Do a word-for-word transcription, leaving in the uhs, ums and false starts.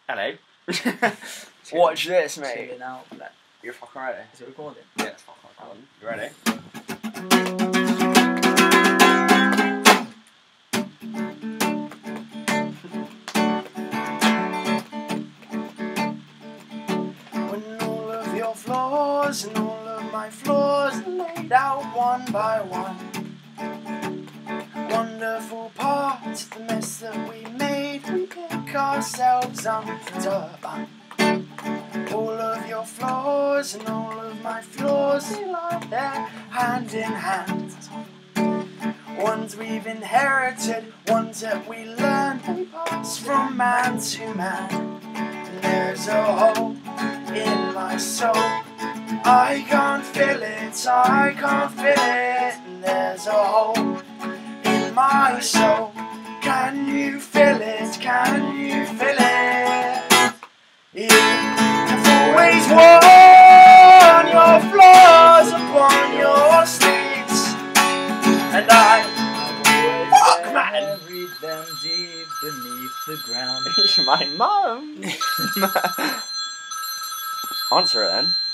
Hello. Watch this, mate. Chilling out. Like, You're fucking ready. is it recording? Yeah, it's fucking recording. You ready? When all of your flaws and all of my flaws are laid out one by one. Wonderful parts of the mess that we made, we pick ourselves undone. All of your flaws and all of my flaws, they lie there hand in hand. Ones we've inherited, ones that we learned, they pass from man to man. And there's a hole in my soul, I can't feel it, I can't feel it. And there's a hole in my soul, can you feel it, can you feel it? You have always worn your flaws upon your sleeves, and I fuck man buried them deep beneath the ground. my mum. Answer it then.